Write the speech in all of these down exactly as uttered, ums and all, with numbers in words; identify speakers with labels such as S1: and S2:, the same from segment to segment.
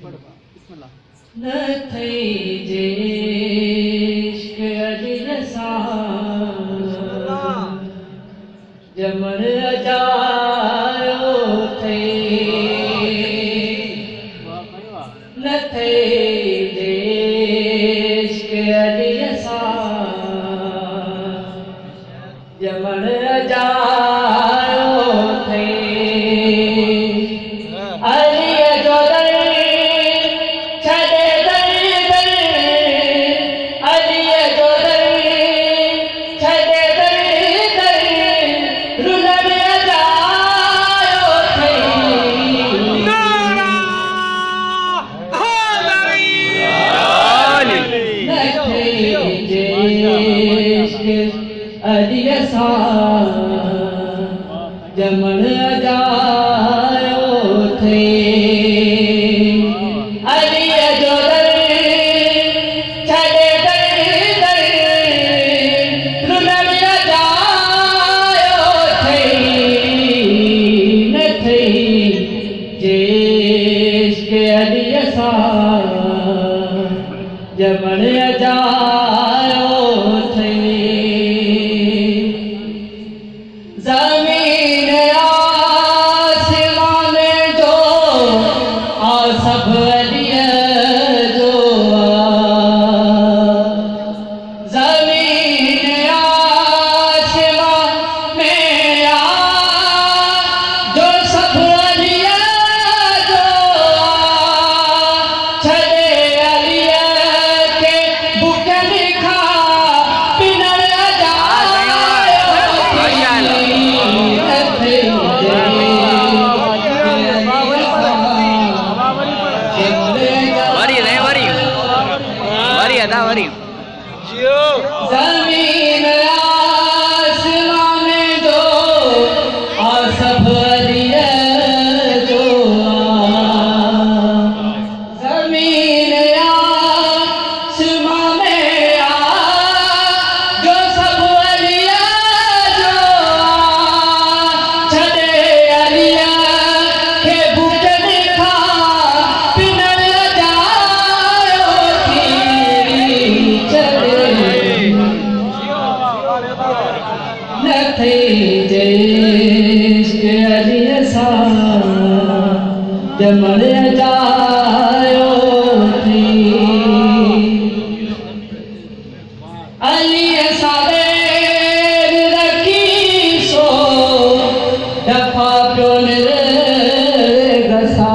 S1: जमण अजायो थे न थे देश के अलियसा जमण अजायो थे अलिय जो दर छॾे दर दर अलिय जो दर छॾे दर दर रुलण अजायो थे न थे देश के अलियसा जमण अजायो थे अलिय जो दर छॾे दर दर रुलण अजायो थे न थे देश के अलियसा जमण अजायो थे ज़मीन आसमान जो आ सब अलिय जो ज़मीन आसमान में आ जो सब अलिय जो छॾे अलिय के बुकनि खां पिनण अजायो
S2: वरी रे वरी वरी अदा वरी
S1: ज़मीन आसमान जो आ सब अलिय जो ज़मीन आसमान में आ जो सब अलिय जो छॾे अलिय के बुकनि खां पिनण अजायो थी छॾे न थे देश के अलियसा जमण अजायो थी अलियसा देर रखी सो दफ़ा पियो निर्गसा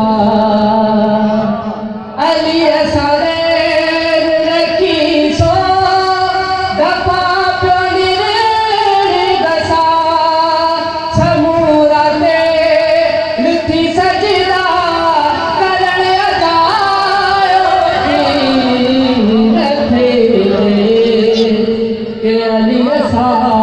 S1: अलियसा देर रखी सो दफ़ा पियो निर्गसा समूरा ते लिथी सजदा करण अजायो थी न थे के अलियसा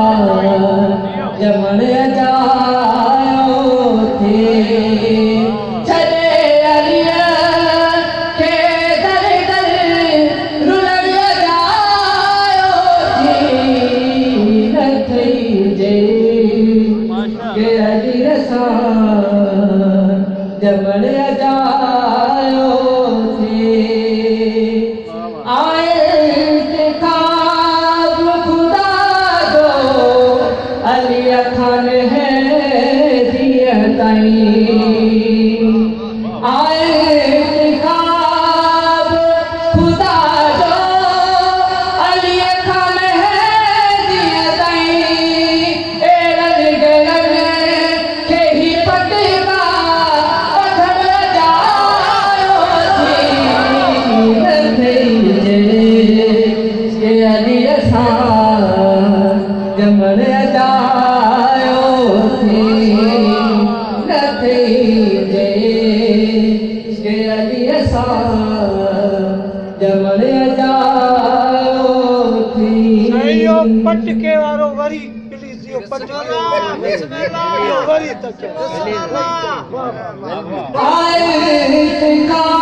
S1: जमण अजायो थे छॾे अलिय के दर दर रुलण अजायो थी न थे के अलियसा जमण अजायो थे आए इंतखाब खुदा जो अलिय खान है दिया ताईं आए इंतखाब खुदा जो अलिय खान है दिया ताईं एरन गरन के ही पटवा पत्थर अजायो थी न थे के अलियसा जमण अजायो थी न थे के अलियसा जमण अजायो थी
S3: इहो पटके वारो वरी प्लीज इहो पटके वरी तक
S1: आए इंतखाब